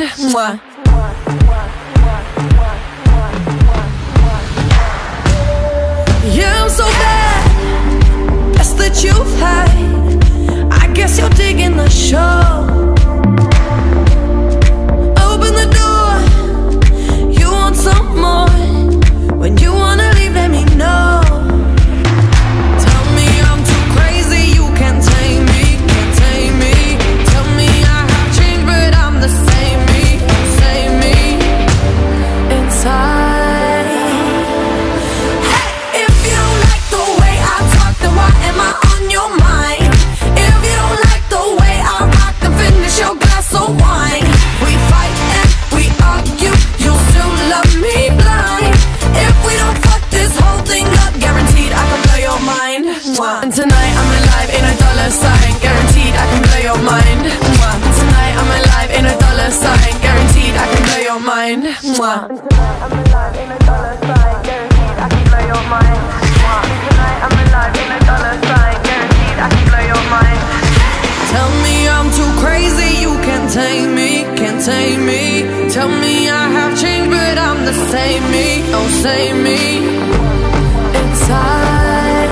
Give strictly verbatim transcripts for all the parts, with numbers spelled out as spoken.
Mwah. Yeah, I'm so bad, best that you've had. I guess you're digging the show. Open the door, you want some more. When you wanna leave, let me know. Tell me I'm too crazy, you can't tame me, can't tame me. Tell me I have changed, but I'm the same me, same me inside. Hey, if you don't like the way I talk, then why am I on your mind? If you don't like the way I rock, then finish your glass of wine. We fight and we argue, you'll still love me blind. If we don't fuck this whole thing up, guaranteed I can blow your mind. And tonight I'm alive in a dollar sign, guaranteed I can blow your mind. And tonight I'm alive in a dollar sign, guaranteed I can blow your mind. And tonight I'm alive in a dollar sign, guaranteed I can blow your mind. And tonight I'm alive in a dollar sign, guaranteed I can blow your mind. Tell me I'm too crazy, you can't tame me, can't tame me. Tell me I have changed, but I'm the same me, oh same me inside.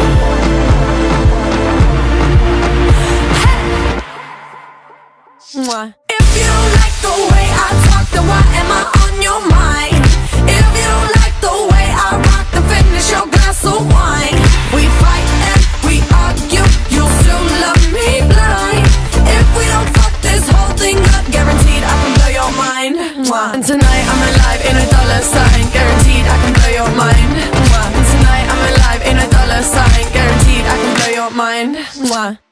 Hey. Mwah. If you don't like the way I talk, then why am I on your mind? If you don't like the way I rock, then finish your glass of wine. We fight and we argue, you'll still love me blind. If we don't fuck this whole thing up, guaranteed I can blow your mind. And tonight I'm alive in a dollar sign, guaranteed I can blow your mind. And tonight I'm alive in a dollar sign, guaranteed I can blow your mind.